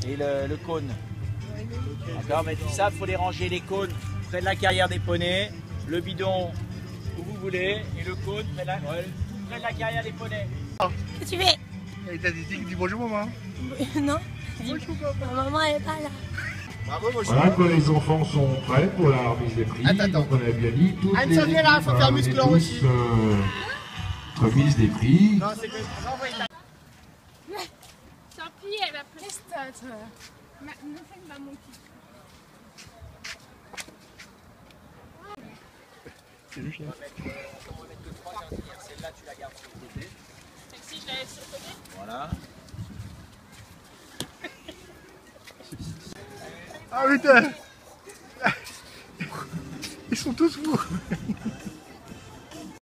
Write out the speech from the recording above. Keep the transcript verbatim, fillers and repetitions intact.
et le, le cône. D'accord, mais tout ça, il faut les ranger, les cônes près de la carrière des poneys, le bidon où vous voulez, et le cône près de la, ouais, près de la carrière des poneys. Qu'est-ce que tu fais? Et t'as dit, dis bonjour maman. Non. Bonjour maman. Maman elle est pas là. Bravo, bonjour. Voilà, quand les enfants sont prêts pour la remise des prix, Attends, attends. donc on a bien dit, toutes Anne, les ça vient là, équipes, faut faire euh, musclore on est aussi. tous, euh, remise des prix. Non, c'est que j'envoie ta... Tant pis, elle va prestat. Ma, nu fängt man mot. C'est juste là. On va mettre que trois jardinières, celle-là tu la gardes sur le côté. Si je la laisse sur le côté. Voilà. Ah putain. Ils sont tous fous.